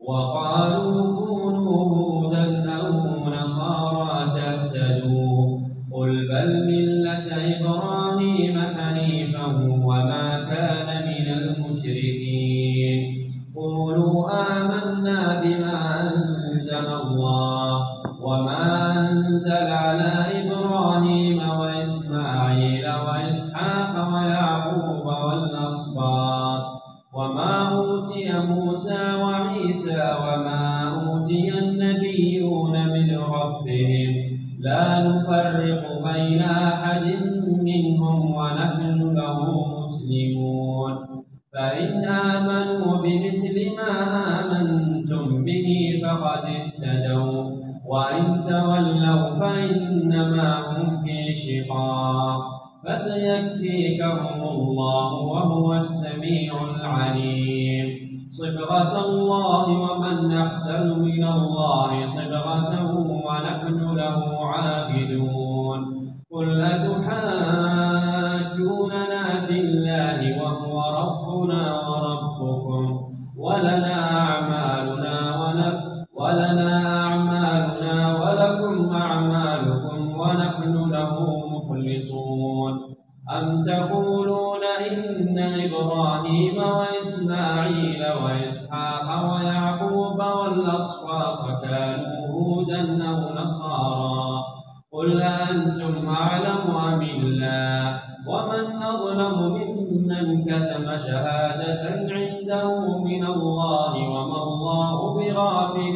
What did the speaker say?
وقالوا كونوا هودا أو نصارى تهتدوا قل بل ملة إبراهيم حنيفا وما كان من المشركين قولوا آمنا بما أنزل الله وما أنزل على إبراهيم وإسماعيل وإسحاق ويعقوب والأسباط وما أوتي موسى وعيسى وما أوتي النبيون من ربهم لا نفرق بين أحد منهم ونحن له مسلمون فإن آمنوا بمثل ما آمنتم به فقد اهتدوا وإن تولوا فإنما هم في شقاق فسيكفيكهم الله وهو السميع العليم صبغة الله ومن أحسن من الله صبغة ونحن له عابدون قل أتحاجوننا في الله وهو ربنا وربكم ولنا أعمالنا ولكم أعمالكم ونحن له مخلصون أم تقولون إن إبراهيم وإسماعيل وإسحاق ويعقوب والأصباط كانوا هودا أو نصارى قل أأنتم أعلم أم الله ومن أظلم ممن كتم شهادة عنده من الله وما الله بغافل